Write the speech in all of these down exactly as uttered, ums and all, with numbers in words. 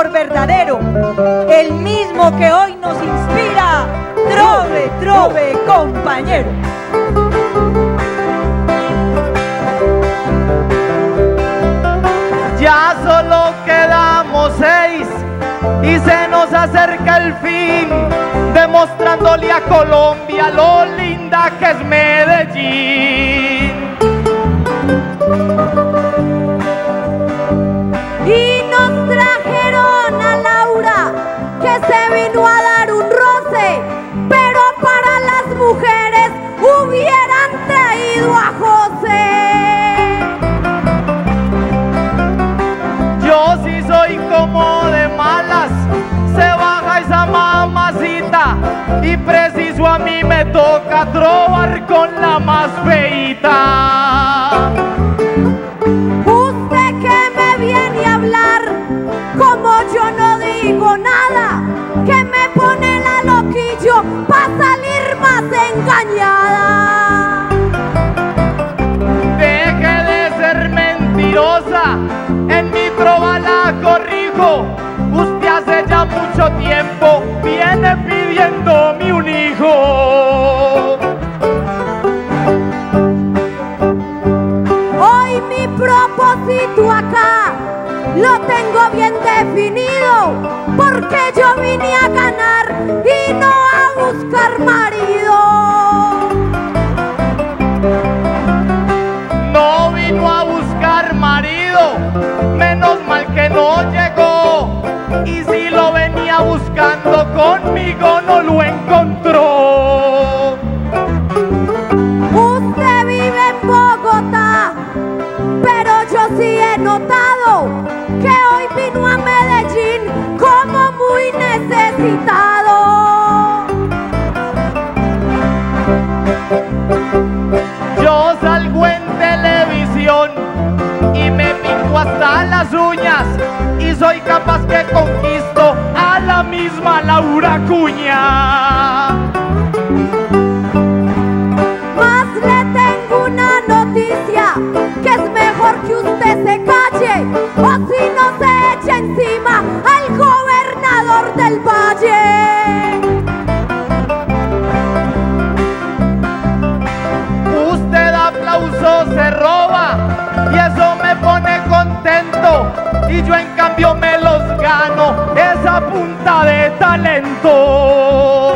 amor verdadero, el mismo que hoy nos inspira. Trove, trove, compañero. Ya solo quedamos seis y se nos acerca el fin, demostrándole a Colombia lo linda que es Medellín. Y nos trajeron a Laura, que se vino a dar un roce, pero para las mujeres hubieran traído a José. Yo sí soy como de malas, se baja esa mamacita, y preciso a mí me toca trobar con la más feita. Usted que me viene a hablar, como yo no digo nada, que me pone la loquillo pa' salir más engañada. Deje de ser mentirosa, en mi trova la corrijo. Usted hace ya mucho tiempo viene pidiéndome un hijo. Hoy mi propósito acá lo tengo bien definido, porque yo vine a ganar y no a buscar marido. No vino a buscar marido, menos mal que no llegó, y si lo venía buscando conmigo no lo encontró. Usted vive en Bogotá, pero yo sí he notado que hoy vino a Medellín como muy necesitado. Yo salgo en televisión y me pinto hasta las uñas, y soy capaz que conquisto a la misma Laura Cuña. Más le tengo una noticia, que es mejor que usted se calle, o si no se echa encima al gobernador del Valle. Usted aplauso se roba y eso me pone contento, y yo en cambio me los gano esa punta de talento.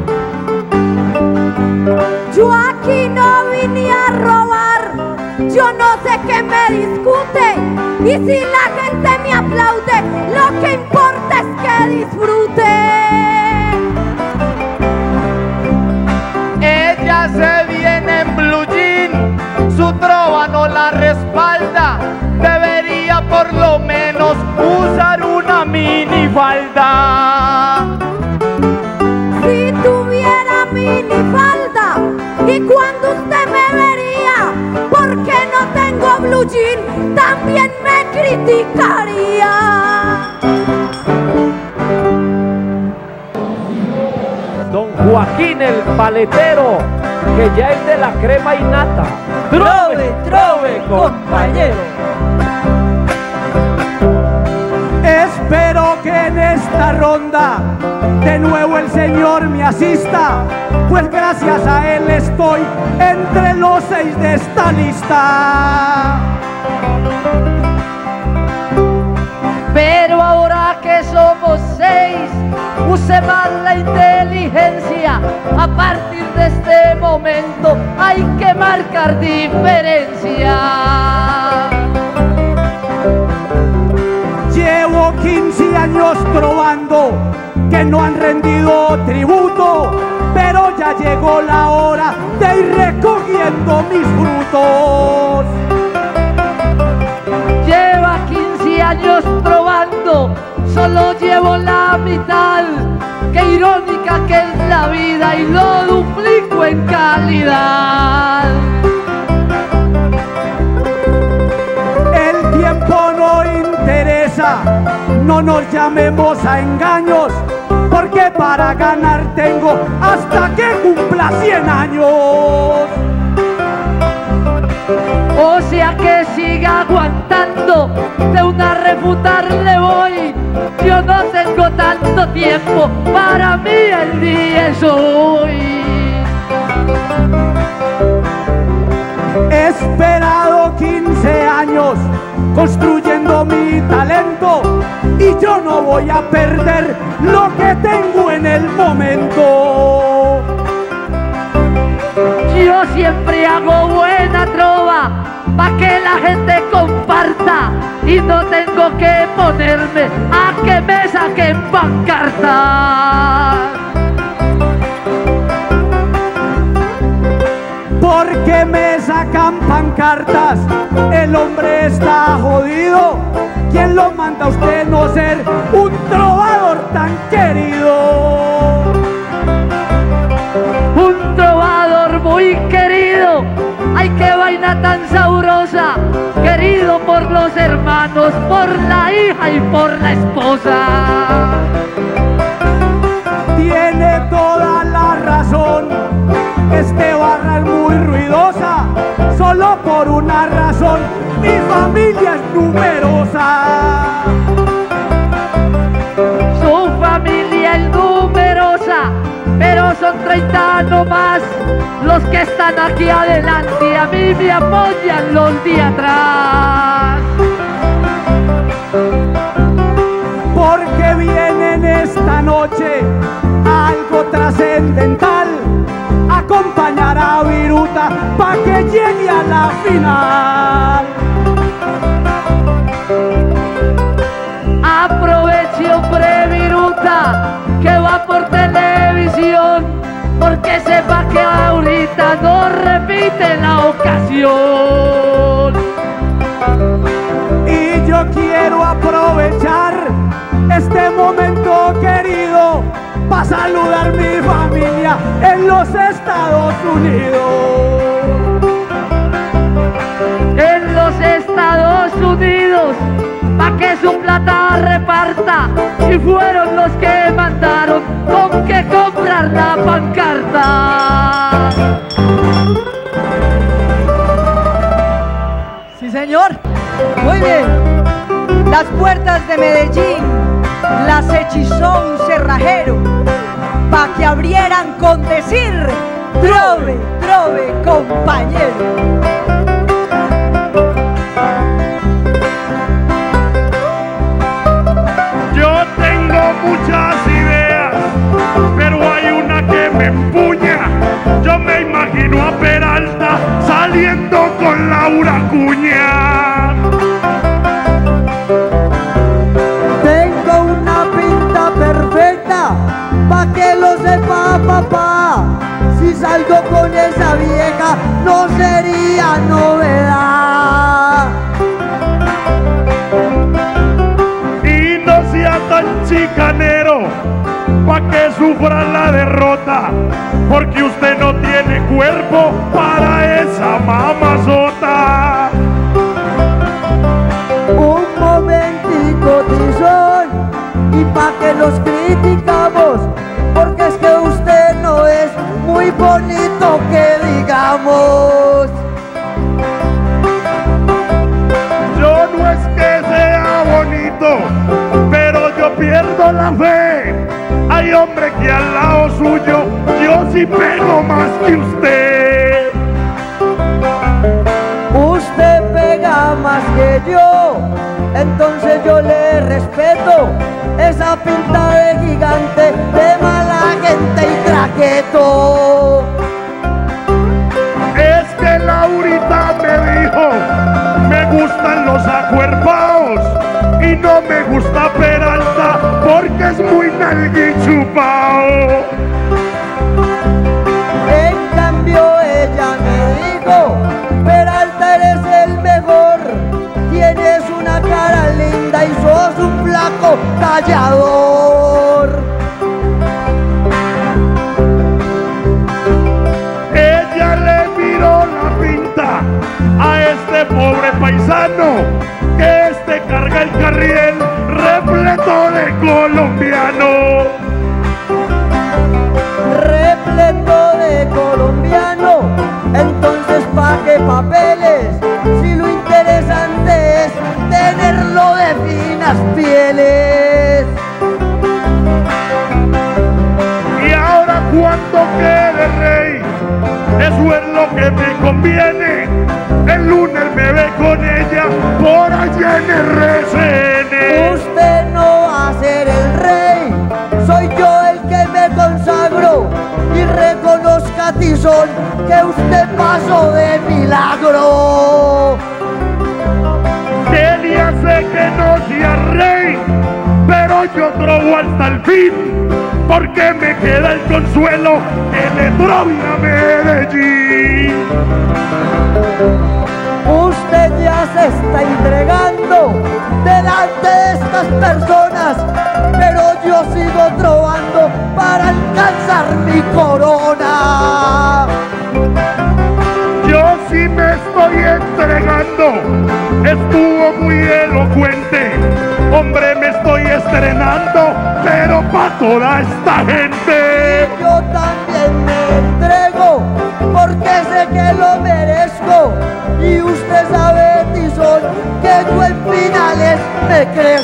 Yo aquí no vine a robar, yo no sé qué me discute, y si la gente me aplaude, lo que importa es que disfrute. Ella se viene en blue jean, su trova no la respalda, debería por lo menos usar una minifalda. Si tuviera minifalda, y cuando usted me vería, porque no tengo blue jean, también me criticaría. Don Joaquín el paletero, que ya es de la crema y nata. Trove, trove, compañero. Espero que en esta ronda de nuevo el Señor me asista, pues gracias a Él estoy entre los seis de esta lista. Pero ahora que somos seis, use más la inteligencia. A partir de este momento hay que marcar diferencia. Llevo quince años trovando que no han rendido tributo, pero ya llegó la hora de ir recogiendo mis frutos. Lleva quince años trovando, solo llevo la mitad. Qué irónica que es la vida, y lo duplico en calidad. El tiempo no interesa, no nos llamemos a engaños, porque para ganar tengo hasta que cumpla cien años. O sea que siga aguantando, de una refutar le voy. yo no tengo tanto tiempo, para mí el día es hoy. He esperado quince años construyendo mi talento y yo no voy a perder lo que tengo en el momento. Yo siempre hago buena trova pa' que la gente comparta y no tengo que ponerme a que me saquen pancartas. Porque me sacan pancartas, el hombre está jodido. ¿Quién lo manda a usted no ser un trovador tan querido? Un trovador muy querido, ay qué vaina tan sabrosa, querido por los hermanos, por la hija y por la esposa. Tiene toda la razón, este barra es muy ruidosa, solo por una razón, mi familia es numerosa. Su familia es numerosa, pero son treinta nomás los que están aquí adelante y a mí me apoyan los de atrás. Porque vienen esta noche algo trascendental, acompañar a Viruta pa' que llegue a la final. Aproveche, hombre, Viruta, que va por televisión, porque sepa que ahorita no repite la ocasión. Y yo quiero aprovechar este momento querido para saludar mi familia en los Estados Unidos. En los Estados Unidos, pa' que su plata reparta, y fueron los que mandaron con que comprar la pancarta. Sí, señor. Muy bien. Las puertas de Medellín las hechizó un cerrajero pa' que abrieran con decir trove, trove, compañero. Yo tengo muchas ideas, pero hay una que me empuña. Yo me imagino a Peralta saliendo con Laura Cuña. Tengo una pinta perfecta, pa' que lo sepa papá. Si salgo con esa vieja no sería novedad. Y no sea tan chicanero, pa' que sufra la derrota, porque usted no tiene cuerpo para esa mamazota. Un momentito, tizón, y pa' que los criticamos, porque es que usted no es muy bonito que digamos. Yo no es que sea bonito, pero yo pierdo la fe. Hay hombre que al lado suyo yo sí pego más que usted. Usted pega más que yo, entonces yo le respeto esa pinta de gigante, de mala gente y traqueto. Es que Laurita me dijo, me gustan los acuerpados y no me gusta Peralta porque es muy nalguichupao. En cambio ella me dijo, Peralta eres el mejor, tienes una cara linda y sos un flaco callador. Ella le miró la pinta a este pobre paisano, que este carga el carriel repleto de colombiano. Repleto de colombiano, entonces pa' qué papeles, si lo interesante es tenerlo de finas pieles. lo que me conviene. El lunes me ve con ella por allá en el R C N. Usted no va a ser el rey, soy yo el que me consagro. Y reconozca, tizón, que usted pasó de milagro. Quería sé que no sea rey, pero yo trobo hasta el fin, porque me queda el consuelo que le trove a Medellín. Usted ya se está entregando delante de estas personas, pero yo sigo trovando para alcanzar mi corona. Yo sí me estoy entregando, estuvo muy elocuente. Hombre, me estoy estrenando, pero pa' toda esta gente. Yo también me entrego, porque sé que lo merezco. Y usted sabe, tizón, que yo en finales me creo.